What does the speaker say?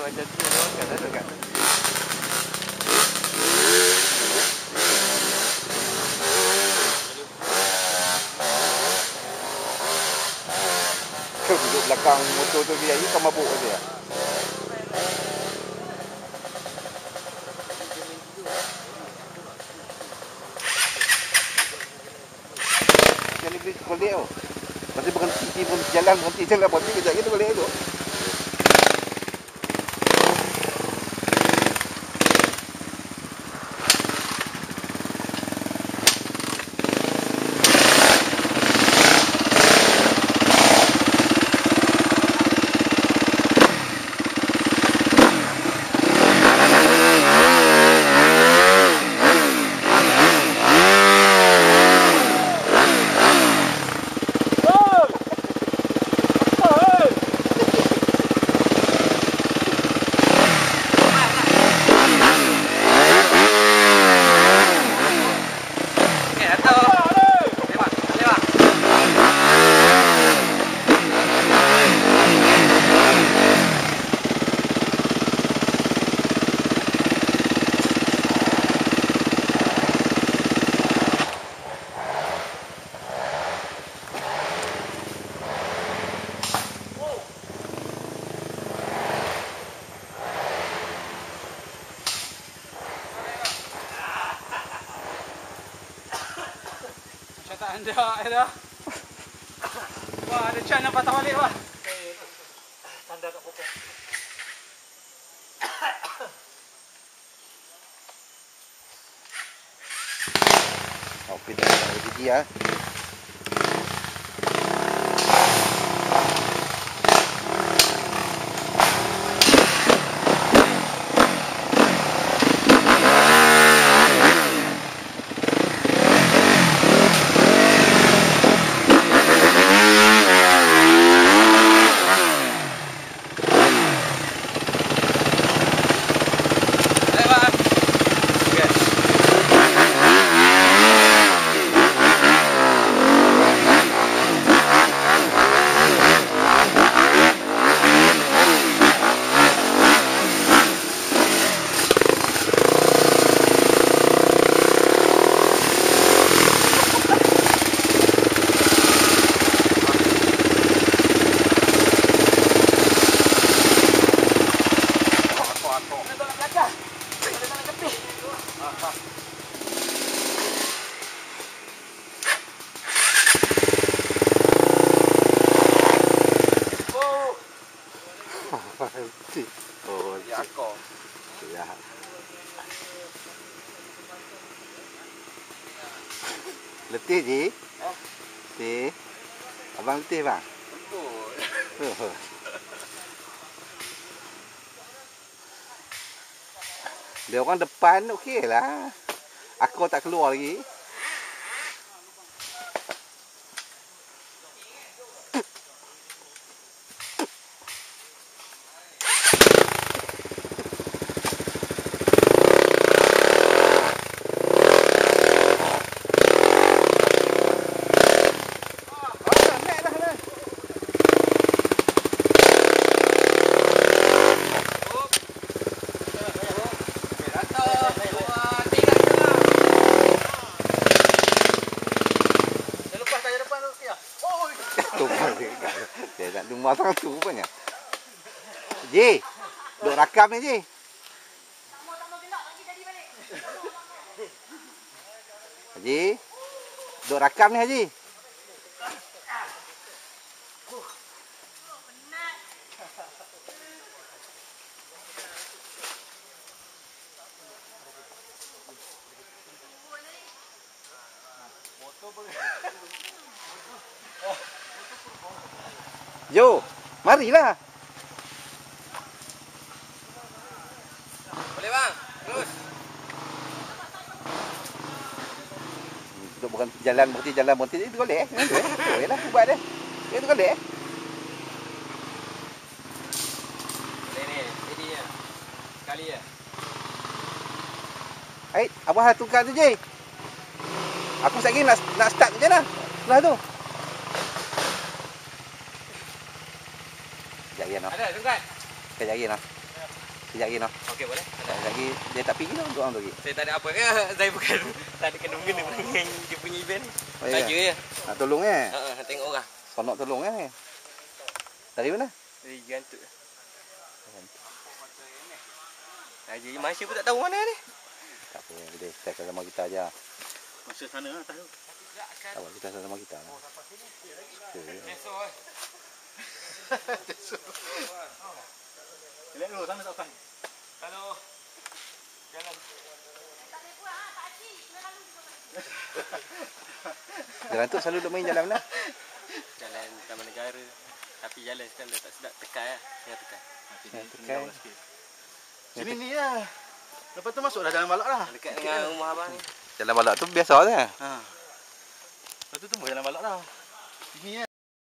macam tu kan ada kan. Kau duduk belakang motor tu dia ni kau mabuk aja. Jadi beli balik tu. Lepas berhenti jalan berhenti kejap gitu balik tu. Tak anda. Wah, ada can nak patah balik wah. Tanda kat pokok. Okey dah gigi ah. Oh, ya kau. Ya. Letih je? Letih. Abang letih bang? Betul. Dia orang depan okey lah. Aku tak keluar lagi. Dia nak rumah sangat tu rupanya. Ji, duk rakam ni Ji. Haji, duk rakam ni Haji. Jo, marilah. Boleh bang, terus. Untuk berhenti jalan berhenti itu boleh. Boleh lah buat dia. Itu boleh. Boleh ni, ini ya. Sekali ya. Hai, abang tukar tu je. Aku sekejap lagi nak start je lah. Sebelah tu. Sekejap lagi nak. Ada, tungkat. Sekejap lagi nak. Sekejap lagi noh. Okey boleh. Sekejap lagi dia tak pergi noh untuk orang tu lagi. Saya tak ada apa ke. Saya bukan tak ada kena-mengena dengan dia punya event ni. Oh, ya? Saja je. Nak tolong Tengok orang. Sonok tolong Dari mana? Dari gantuk. Haji Masya pun tak tahu mana ni. Tak apa, kita test sama kita aja. Masuk sana lah, tahu. Tak apa, kita sama kita. Lihat dulu sana tak tahu. Halo. Jalan. Jalan tu selalu duk main jalan mana? Jalan Taman Negara. Tapi jalan sekarang dah tak sedap tekan lah. Tengah tekan. Tekan. Sini ni lah. Lepas tu masuk dah dalam balak lah. Dekat dengan rumah abang ni. Jalan balak tu biasa je. Ha. Lepas tu tembus jalan balak dah. Sini